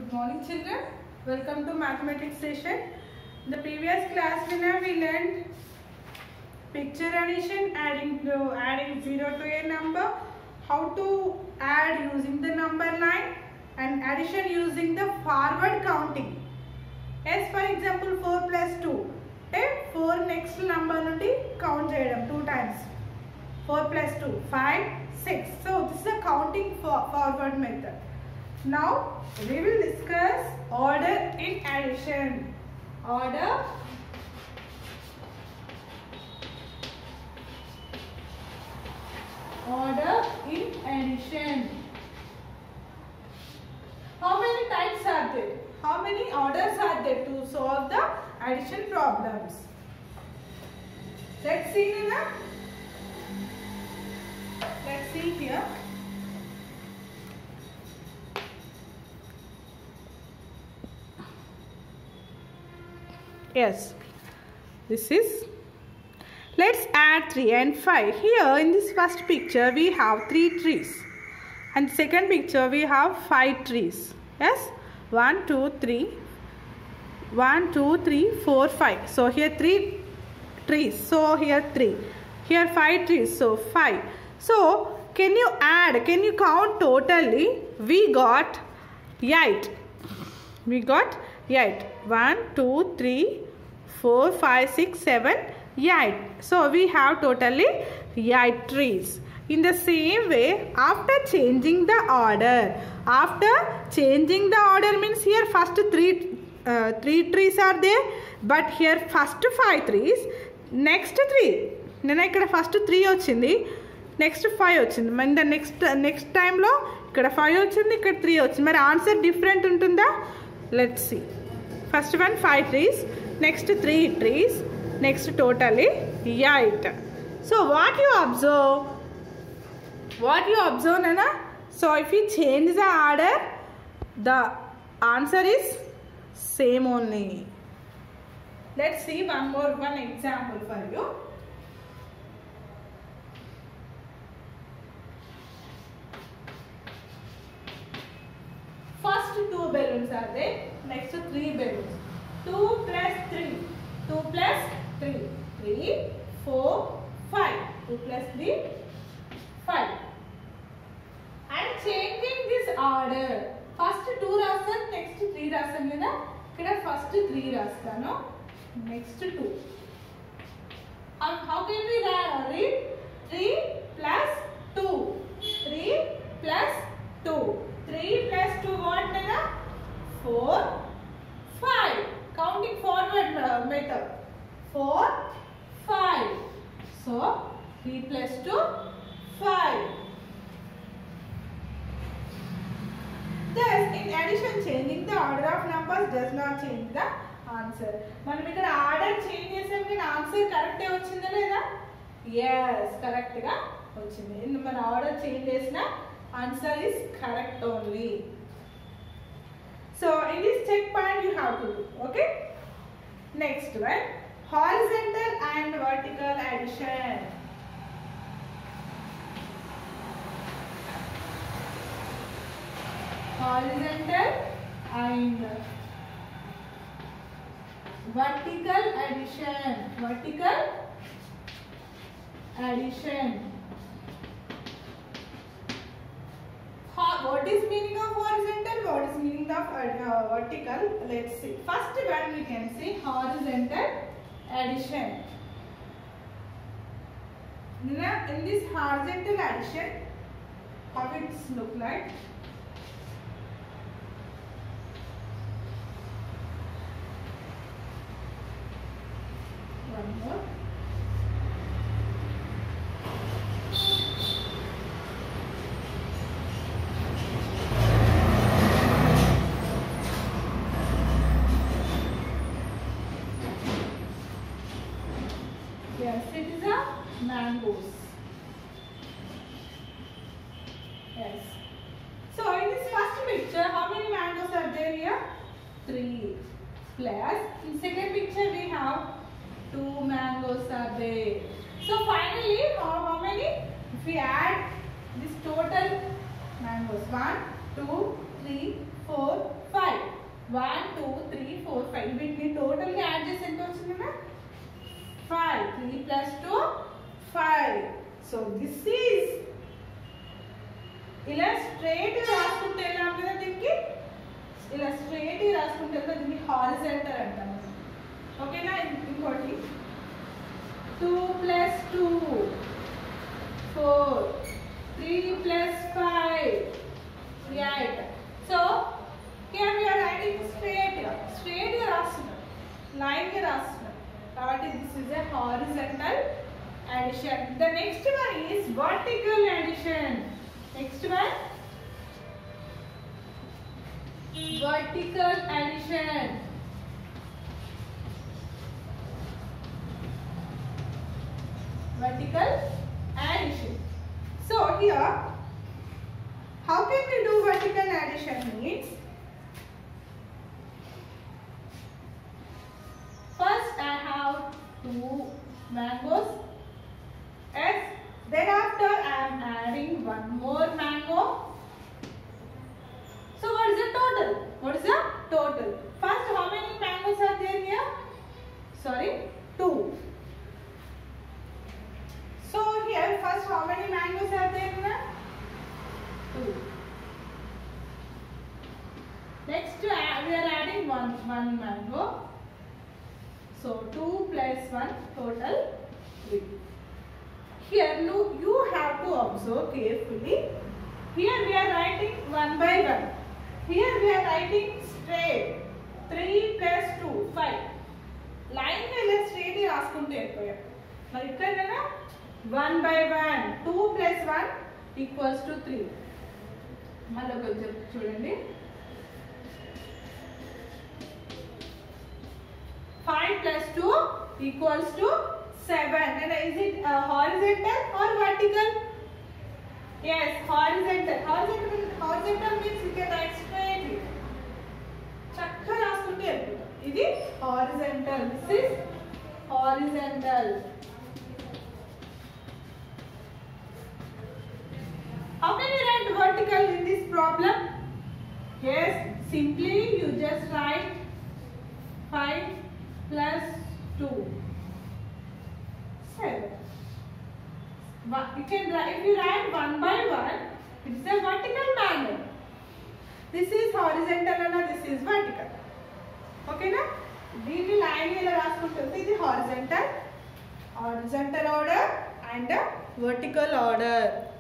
Good morning, children. Welcome to mathematics session. In the previous class, we learned picture addition, adding 0 to a number, how to add using the number line, and addition using the forward counting. Yes, for example, 4 plus 2. 4 next number nundi count cheyadam 2 times. 4 plus 2, 5, 6. So this is a counting forward method. Now we will discuss order in addition. Order in addition. How many types are there? How many orders are there to solve the addition problems? Let's see, Nina. Let's see here. Yes, this is, let's add 3 and 5. Here in this first picture we have 3 trees and second picture we have 5 trees. Yes, 1, 2, 3, 1, 2, 3, 4, 5. So here 3 trees, so here 3. Here 5 trees, so 5. So can you add, can you count totally? We got 8. We got 8. 1, 2, 3, 4, 5, 6, 7, 8. So we have totally 8 trees. In the same way, after changing the order, means here first 3 trees are there, but here first 5 trees, next 3. Nena ikkada first 3 ochindi, next 5 ochindi. In the next time lo ikkada 5 ochindi, ikkada 3 ochindi. Mari answer different untunda? Let's see. First one 5 trees, next 3 trees, next totally 8. So what you observe? Nana? So if you change the order, the answer is same only. Let's see one example for you. First 2 balloons are there, next 3 balloons. 2 plus 3, 2 plus 3, 3, 4, 5. 2 plus 3, 5. And changing this order. First 2 rastan, next 3 rastan kada. Ikkada first 3 rastanu, next 2. How can we read? 3 plus 2. 3 plus 2. 3 plus 2 what nana? 4, 5. Counting forward method. 4, 5. So 3 plus 2, 5. Thus, in addition, changing the order of numbers does not change the answer. మనం ఇక్కడ order change చేసాం కానీ answer కరెక్టే వచ్చిందా లేదా? yes, correct గా వచ్చింది. మన ఆర్డర్ చేంజ్ చేసిన answer is correct only. So in this check point you have to do. Okay, next one, horizontal and vertical addition. Horizontal and vertical addition. Vertical addition. What is meaning of horizontal? What is meaning of vertical? Let's see. First one we can see horizontal addition. In this horizontal addition, how it look like? One more. Yes, it is a mangoes. Yes. So in this first picture, how many mangoes are there here? 3. Plus in second picture we have 2 mangoes are there. So finally, how many? If we add this total mangoes, 1, 2, 3, 4, 5. 1 2 3 4 5 వీటిని total గా add చేసి ఎంత వచ్చిందన్నా 5 3 plus 2 5 so this is ఇలా straight గా రాసుకుంటే ఎలా ఉంటుందో దీనికి ఇలా స్ట్రైట్ గా రాసుకుంటే దీన్ని హారిజాంటల్ అంటాము ఓకేనా ఇంకోటి 2 plus 2 4 3 plus 5 8 so here we are writing straight గా రాస్తున్నాం లైన్ గా రాస్తున్నాం కాబట్టి this is a horizontal addition. The next one is vertical addition. Next one vertical addition. Vertical addition. So here how can we do vertical addition means first I have 2 mangoes. Yes. Then after I am adding one more mango. So what is the total? What is the total? First, how many mangoes are there here? Sorry, 2. So here first how many mangoes are there here? 2. Next we are adding one mango. So 2 plus 1 total 3. Here you have to observe carefully. Here we are writing 1 by 1. Here we are writing straight 3 plus 2 5. Line में straight ही रास्कुंटे हैं पर इतना है ना 1 by 1 2 plus 1 equals to 3. मालो कल जब छोड़ेंगे 5 plus 2 equals to 7. And is it horizontal or vertical? Yes, horizontal. Horizontal means you can write straight. Chakka raskunte helputa. Idi horizontal. This is horizontal. How can you write vertical in this problem? Yes, simply you just write 5 plus 2. 7. You can write, if you write 1 by 1, it's a vertical manner. This is horizontal and this is vertical. Okay na? This line is horizontal order and vertical order.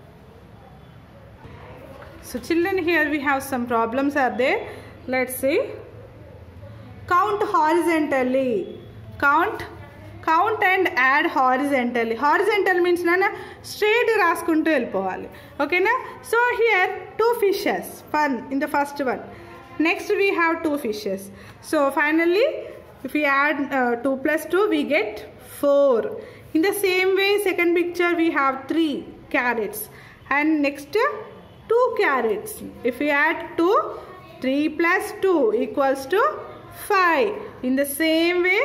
So children, here we have some problems are there. Let's see. Count horizontally. Count and add horizontally. Horizontal means na straight raskuntu velpovali. Okay na? So here 2 fishes. One in the first one. Next we have 2 fishes. So finally if we add 2 plus 2 we get 4. In the same way second picture we have 3 carrots and next 2 carrots. If we add 2 3 plus 2 equals to 5. In the same way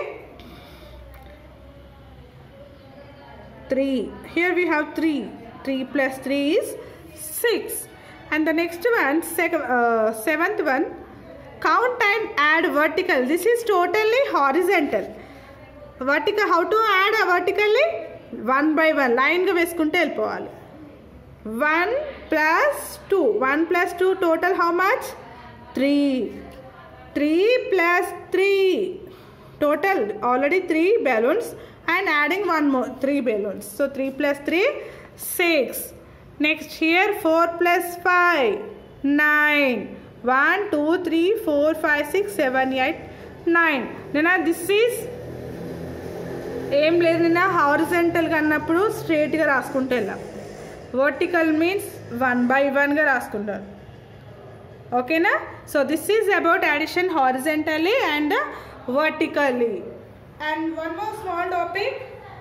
3. Here we have 3. 3 plus 3 is 6. And the next one, seventh one, count and add vertical. This is totally horizontal. Vertical, how to add vertically? 1 by 1. Line ga veskunte helpovali. 1 plus 2. 1 plus 2 total how much? 3. 3 plus 3. Total already 3 balloons. And adding one more 3 balloons. So 3 plus 3 6. Next here 4 plus 5 9. 1 2 3 4 5 6 7 8 9. Nena this is aim లేదు నిన్న horizontal గా అన్నప్పుడు straight గా రాసుకుంటూ వెళ్ళాం. Vertical means 1 by 1 గా రాసుకుంటారు. ఓకేనా? So this is about addition horizontally and vertically. And one more small topic.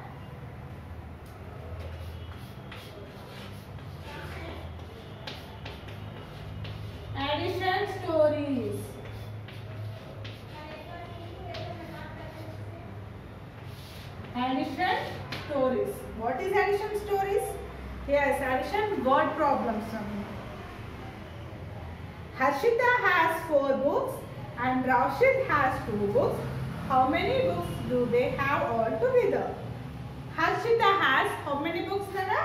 Addition stories. Addition stories. What is addition stories? Yes, addition word problems. Harshita has 4 books and Rashid has 2 books. How many books do they have all together? Harshita has how many books, Nana?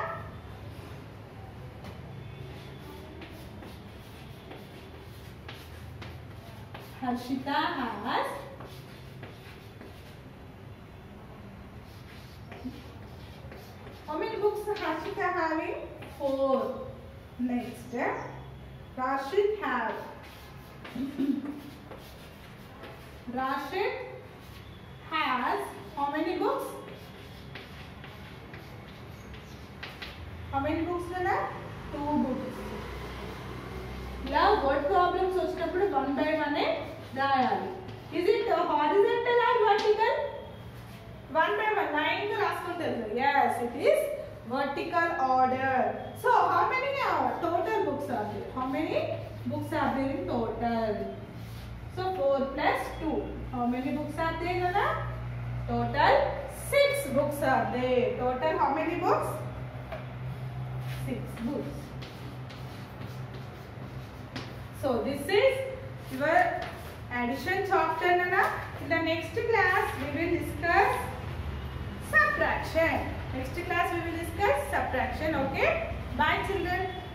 Harshita has how many books Harshita having? 4. Next, Rashid have Rashid has how many books? How many books, Nana? 2 books. ఇలా word problems వచ్చినప్పుడు 1 by 1 రాయాలి. Is it horizontal or vertical? 1 by 1 9 గా రాసుకుంటారు. Yes, it is vertical order. So how many total books are there? How many books are there in total? So 4 plus 2. How many books are there, Nana? Total 6 books are there. Total how many books? 6 books. So this is your addition chapter, Nana. In the next class we will discuss subtraction. Next class we will discuss subtraction. Okay. Bye children.